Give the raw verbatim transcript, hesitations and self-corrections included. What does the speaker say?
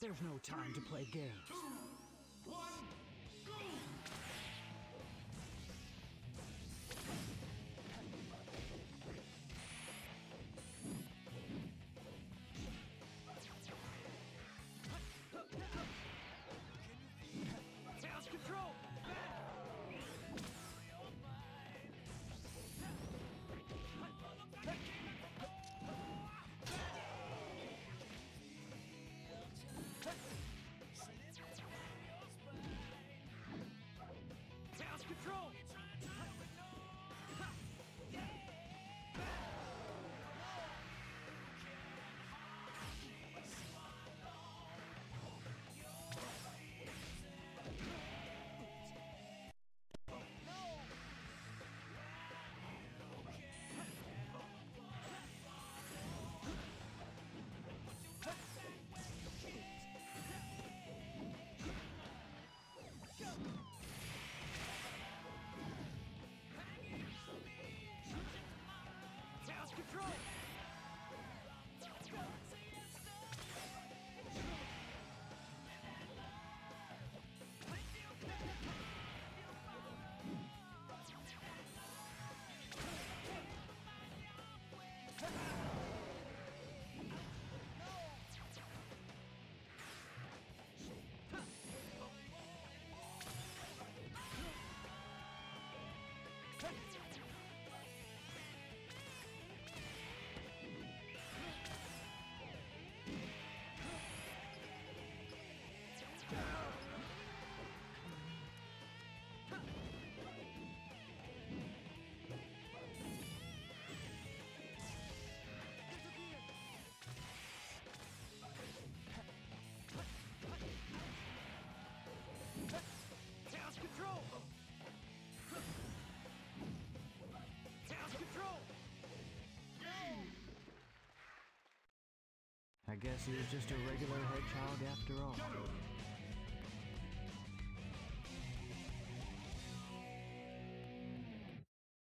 There's no time to play games. Two, one, go! Chaos control! Chaos control! Chaos control! Chaos control! Chaos control! I guess he was just a regular hedgehog after all.